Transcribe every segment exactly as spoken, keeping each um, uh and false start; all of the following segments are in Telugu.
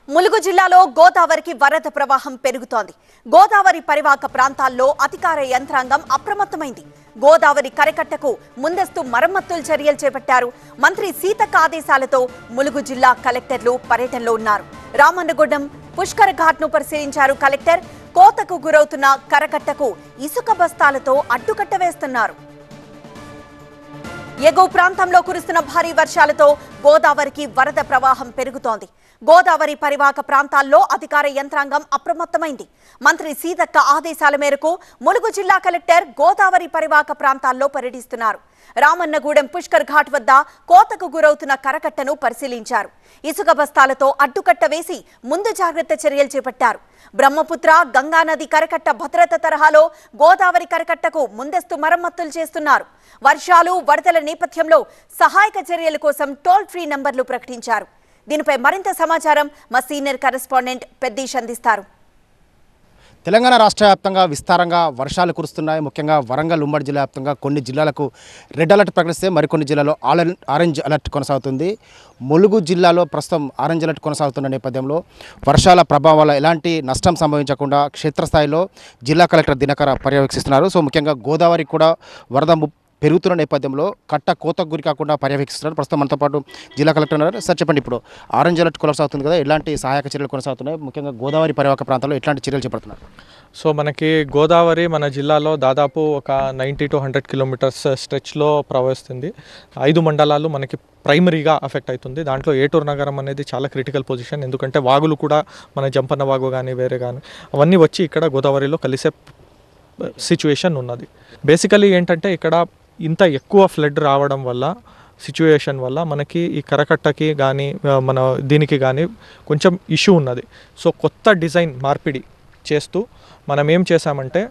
ములుగు జిల్లాలో గోదావరికి వరద ప్రవాహం పెరుగుతోంది. గోదావరి పరివాహక ప్రాంతాల్లో అధికార యంత్రాంగం అప్రమత్తమైంది. గోదావరి కరకట్టకు ముందస్తు మరమ్మతులు చర్యలు చేపట్టారు. మంత్రి సీతక్క ఆదేశాలతో ములుగు జిల్లా కలెక్టర్లు పర్యటనలో ఉన్నారు. రామన్నగూడెం పుష్కర్ ఘాట్ ను పరిశీలించారు కలెక్టర్. కోతకు గురవుతున్న కరకట్టకు ఇసుక బస్తాలతో అడ్డుకట్ట వేస్తున్నారు. ఎగువ ప్రాంతంలో కురుస్తున్న భారీ వర్షాలతో గోదావరికి వరద ప్రవాహం పెరుగుతోంది. గోదావరి పరివాహక ప్రాంతాల్లో అధికార యంత్రాంగం అప్రమత్తమైంది. మంత్రి సీతక్క ఆదేశాల మేరకు ములుగు జిల్లా కలెక్టర్ గోదావరి పరివాహక ప్రాంతాల్లో పర్యటిస్తున్నారు. రామన్నగూడెం పుష్కర్ ఘాట్ వద్ద కోతకు గురవుతున్న కరకట్టను పరిశీలించారు. ఇసుక బస్తాలతో అడ్డుకట్ట వేసి ముందు జాగ్రత్త చర్యలు చేపట్టారు. బ్రహ్మపుత్ర గంగానది కరకట్ట భద్రత తరహాలో గోదావరి కరకట్టకు ముందస్తు మరమ్మతులు చేస్తున్నారు. వర్షాలు వరదల నేపథ్యంలో సహాయక చర్యల కోసం టోల్ ఫ్రీ నంబర్లు ప్రకటించారు. దీనిపై మరింత సమాచారం మా సీనియర్ కరెస్పాండెంట్ పెద్దీష్ అందిస్తారు. తెలంగాణ రాష్ట్ర వ్యాప్తంగా విస్తారంగా వర్షాలు కురుస్తున్నాయి. ముఖ్యంగా వరంగల్ ఉమ్మడి జిల్లా వ్యాప్తంగా కొన్ని జిల్లాలకు రెడ్ అలర్ట్ ప్రకటిస్తే మరికొన్ని జిల్లాలో ఆరెంజ్ అలర్ట్ కొనసాగుతుంది. ములుగు జిల్లాలో ప్రస్తుతం ఆరెంజ్ అలర్ట్ కొనసాగుతున్న నేపథ్యంలో వర్షాల ప్రభావం వల్ల ఎలాంటి నష్టం సంభవించకుండా క్షేత్రస్థాయిలో జిల్లా కలెక్టర్ దినకర పర్యవేక్షిస్తున్నారు. సో ముఖ్యంగా గోదావరి కూడా వరద పెరుగుతున్న నేపథ్యంలో కట్ట కోతకు గురి కాకుండా పర్యవేక్షిస్తున్నారు. ప్రస్తుతం మనతో పాటు జిల్లా కలెక్టర్ ఉన్నారు. సార్ చెప్పండి, ఇప్పుడు ఆరెంజ్ అలర్ట్ కొనసాగుతుంది కదా, ఎలాంటి సహాయక చర్యలు కొనసాగుతున్నాయి? ముఖ్యంగా గోదావరి పరివాహక ప్రాంతాల్లో ఎలాంటి చర్యలు చేపడుతున్నారు? సో మనకి గోదావరి మన జిల్లాలో దాదాపు ఒక నైంటీ టు హండ్రెడ్ కిలోమీటర్స్ స్ట్రెచ్లో ప్రవహిస్తుంది. ఐదు మండలాలు మనకి ప్రైమరీగా అఫెక్ట్ అవుతుంది. దాంట్లో ఏటూరు నగరం అనేది చాలా క్రిటికల్ పొజిషన్, ఎందుకంటే వాగులు కూడా మన జంపన్న వాగు కానీ వేరే కానీ అవన్నీ వచ్చి ఇక్కడ గోదావరిలో కలిసే సిచ్యువేషన్ ఉన్నది. బేసికలీ ఏంటంటే ఇక్కడ ఇంత ఎక్కువ ఫ్లడ్ రావడం వల్ల సిచ్యువేషన్ వల్ల మనకి ఈ కరకట్టకి కానీ మన దీనికి కానీ కొంచెం ఇష్యూ ఉన్నది. సో కొత్త డిజైన్ మార్పిడి చేస్తూ మనం ఏం చేసామంటే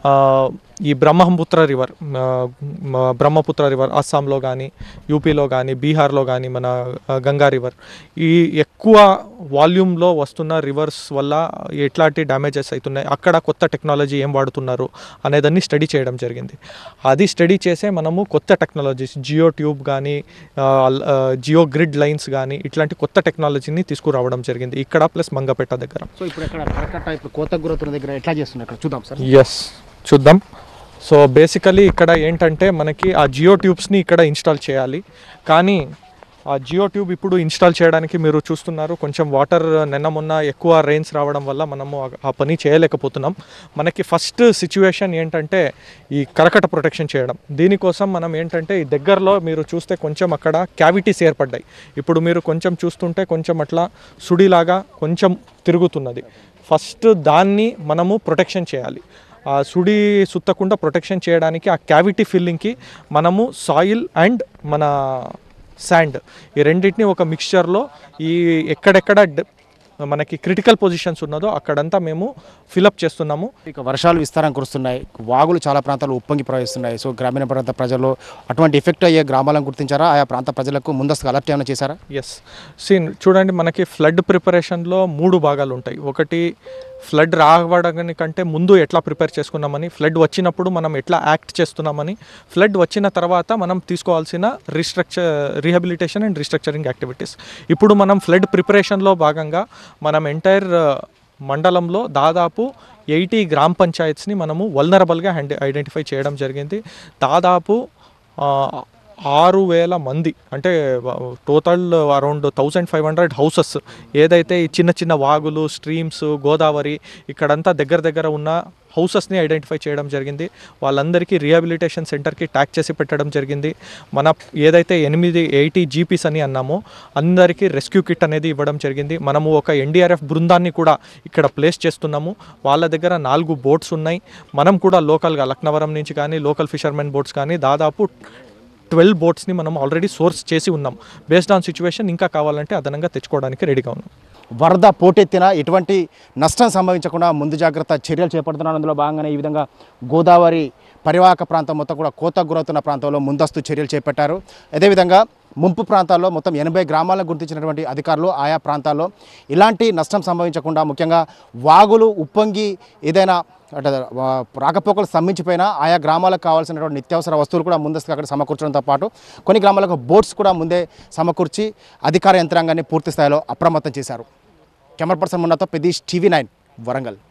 ఈ బ్రహ్మపుత్ర రివర్ బ్రహ్మపుత్ర రివర్ అస్సాంలో కానీ యూపీలో కానీ బీహార్లో కానీ మన గంగా రివర్ ఈ ఎక్కువ వాల్యూమ్లో వస్తున్న రివర్స్ వల్ల ఎట్లాంటి డ్యామేజెస్ అవుతున్నాయి, అక్కడ కొత్త టెక్నాలజీ ఏం వాడుతున్నారు అనేదాన్ని స్టడీ చేయడం జరిగింది. అది స్టడీ చేసే మనము కొత్త టెక్నాలజీస్ జియో ట్యూబ్ కానీ జియో గ్రిడ్ లైన్స్ కానీ ఇట్లాంటి కొత్త టెక్నాలజీని తీసుకురావడం జరిగింది ఇక్కడ ప్లస్ మంగపేట దగ్గర. సో ఇప్పుడు ఇక్కడ కరకట్ట ఇప్పుడు కోతకు గురవుతున్న దగ్గర ఎట్లా చేస్తున్నారు చూద్దాం సార్. ఎస్ చూద్దాం. సో బేసికలీ ఇక్కడ ఏంటంటే మనకి ఆ జియో ట్యూబ్స్ని ఇక్కడ ఇన్స్టాల్ చేయాలి. కానీ ఆ జియో ట్యూబ్ ఇప్పుడు ఇన్స్టాల్ చేయడానికి మీరు చూస్తున్నారు కొంచెం వాటర్ నిన్న మొన్న ఎక్కువ రెయిన్స్ రావడం వల్ల మనము ఆ పని చేయలేకపోతున్నాం. మనకి ఫస్ట్ సిచ్యువేషన్ ఏంటంటే ఈ కరకట్ట ప్రొటెక్షన్ చేయడం. దీనికోసం మనం ఏంటంటే ఈ దగ్గరలో మీరు చూస్తే కొంచెం అక్కడ క్యావిటీస్ ఏర్పడ్డాయి. ఇప్పుడు మీరు కొంచెం చూస్తుంటే కొంచెం అట్లా సుడిలాగా కొంచెం తిరుగుతున్నది. ఫస్ట్ దాన్ని మనము ప్రొటెక్షన్ చేయాలి. ఆ సుడి సుత్తకుండా ప్రొటెక్షన్ చేయడానికి ఆ క్యావిటీ ఫిల్లింగ్కి మనము సాయిల్ అండ్ మన శాండ్ ఈ రెండింటిని ఒక మిక్స్చర్లో ఈ ఎక్కడెక్కడ మనకి క్రిటికల్ పొజిషన్స్ ఉన్నదో అక్కడంతా మేము ఫిలప్ చేస్తున్నాము. ఇక వర్షాలు విస్తారం కురుస్తున్నాయి, వాగులు చాలా ప్రాంతాలు ఉప్పొంగి ప్రవహిస్తున్నాయి. సో గ్రామీణ ప్రాంత ప్రజల్లో అటువంటి ఎఫెక్ట్ అయ్యే గ్రామాలను గుర్తించారా? ఆయా ప్రాంత ప్రజలకు ముందస్తు అలర్ట్ ఏమైనా చేశారా? ఎస్ సీన్ చూడండి, మనకి ఫ్లడ్ ప్రిపరేషన్లో మూడు భాగాలు ఉంటాయి. ఒకటి ఫ్లడ్ రావడానికంటే ముందు ఎట్లా ప్రిపేర్ చేసుకున్నామని, ఫ్లడ్ వచ్చినప్పుడు మనం ఎట్లా యాక్ట్ చేస్తున్నామని, ఫ్లడ్ వచ్చిన తర్వాత మనం తీసుకోవాల్సిన restructure rehabilitation and restructuring activities. ఇప్పుడు మనం ఫ్లడ్ ప్రిపరేషన్లో భాగంగా మనం ఎంటైర్ మండలంలో దాదాపు ఎయిటీ గ్రామ పంచాయత్స్ని మనము వల్నరబుల్గా హ్యాండ్ ఐడెంటిఫై చేయడం జరిగింది. దాదాపు ఆరు వేల మంది అంటే total around thousand five hundred houses ఏదైతే ఈ చిన్న చిన్న వాగులు స్ట్రీమ్స్ గోదావరి ఇక్కడంతా దగ్గర దగ్గర ఉన్న హౌసెస్ని ఐడెంటిఫై చేయడం జరిగింది. వాళ్ళందరికీ రీహాబిలిటేషన్ సెంటర్కి ట్యాగ్ చేసి పెట్టడం జరిగింది. మన ఏదైతే ఎనిమిది ఎయిటీ జీపీస్ అని అన్నామో అందరికీ రెస్క్యూ కిట్ అనేది ఇవ్వడం జరిగింది. మనము ఒక ఎన్డీఆర్ఎఫ్ బృందాన్ని కూడా ఇక్కడ ప్లేస్ చేస్తున్నాము. వాళ్ళ దగ్గర నాలుగు బోట్స్ ఉన్నాయి. మనం కూడా లోకల్గా లక్నవరం నుంచి కానీ లోకల్ ఫిషర్మెన్ బోట్స్ కానీ దాదాపు ట్వెల్వ్ బోట్స్ని మనం ఆల్రెడీ సోర్స్ చేసి ఉన్నాం. బేస్డ్ ఆన్ సిచ్యువేషన్ ఇంకా కావాలంటే అదనంగా తెచ్చుకోవడానికి రెడీగా ఉన్నాం. వరద పోటెత్తిన ఎటువంటి నష్టం సంభవించకుండా ముందు జాగ్రత్త చర్యలు చేపడుతున్నారు. అందులో భాగంగానే ఈ విధంగా గోదావరి పరివాహక ప్రాంతం మొత్తం కూడా కోతకు గురవుతున్న ప్రాంతంలో ముందస్తు చర్యలు చేపట్టారు. అదేవిధంగా ముంపు ప్రాంతాల్లో మొత్తం ఎనభై గ్రామాలను గుర్తించినటువంటి అధికారులు ఆయా ప్రాంతాల్లో ఇలాంటి నష్టం సంభవించకుండా ముఖ్యంగా వాగులు ఉప్పొంగి ఏదైనా అంటే రాకపోకలు స్తంభించిపోయినా ఆయా గ్రామాలకు కావాల్సినటువంటి నిత్యావసర వస్తువులు కూడా ముందస్తుగా అక్కడ సమకూర్చడంతో పాటు కొన్ని గ్రామాలకు బోట్స్ కూడా ముందే సమకూర్చి అధికార యంత్రాంగాన్ని పూర్తి స్థాయిలో అప్రమత్తం చేశారు. కెమెరా పర్సన్ మున్నాతో పెద్దీష్ టీవీ నైన్ వరంగల్.